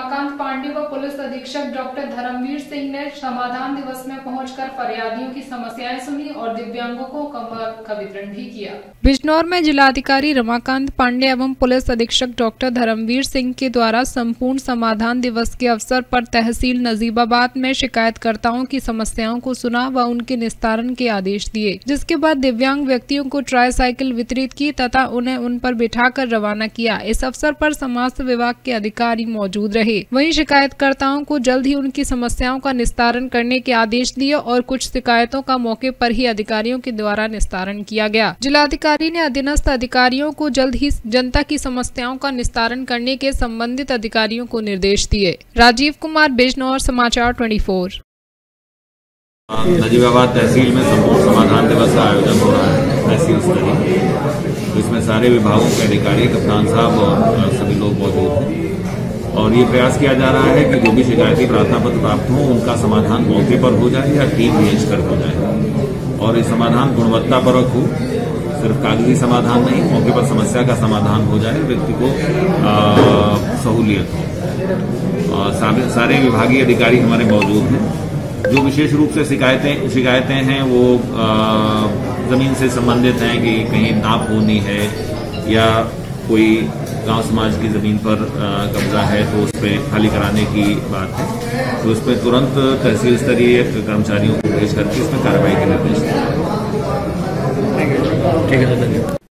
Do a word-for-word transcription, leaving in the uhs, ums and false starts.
रमाकांत पांडे व पुलिस अधीक्षक डॉक्टर धर्मवीर सिंह ने समाधान दिवस में पहुंचकर फरियादियों की समस्याएं सुनी और दिव्यांगों को कम्बल का वितरण भी किया। बिजनौर में जिलाधिकारी रमाकांत पांडे एवं पुलिस अधीक्षक डॉक्टर धर्मवीर सिंह के द्वारा संपूर्ण समाधान दिवस के अवसर पर तहसील नजीबाबाद में शिकायतकर्ताओं की समस्याओं को सुना व उनके निस्तारण के आदेश दिए, जिसके बाद दिव्यांग व्यक्तियों को ट्राईसाइकिल वितरित की तथा उन्हें उन पर बिठाकर रवाना किया। इस अवसर पर समाज विभाग के अधिकारी मौजूद रहे। वहीं शिकायतकर्ताओं को जल्द ही उनकी समस्याओं का निस्तारण करने के आदेश दिए और कुछ शिकायतों का मौके पर ही अधिकारियों के द्वारा निस्तारण किया गया। जिलाधिकारी ने अधीनस्थ अधिकारियों को जल्द ही जनता की समस्याओं का निस्तारण करने के संबंधित अधिकारियों को निर्देश दिए। राजीव कुमार, बिजनौर समाचार चौबीस। नजीबाबाद तहसील में संपूर्ण समाधान दिवस का आयोजन हो रहा है तहसील स्तरीय। इसमें सारे विभागों के अधिकारी, कप्तान साहब और सभी लोग मौजूद हैं और ये प्रयास किया जा रहा है कि जो भी शिकायती प्रार्थना पत्र प्राप्त हो उनका समाधान मौके पर हो जाए या टीम भेज कर हो जाए और ये समाधान गुणवत्तापरक हो, सिर्फ कागजी समाधान नहीं, मौके पर समस्या का समाधान हो जाए, व्यक्ति को सहूलियत हो। और सारे विभागीय अधिकारी हमारे मौजूद हैं। जो विशेष रूप से शिकायतें शिकायतें हैं वो आ, जमीन से संबंधित हैं कि कहीं नाप होनी है या कोई गांव समाज की जमीन पर आ, कब्जा है तो उस पर खाली कराने की बात है, तो उस पर तुरंत तहसील स्तरीय कर्मचारियों को भेज करके इसमें कार्रवाई के निर्देश दिए। ठीक है, धन्यवाद।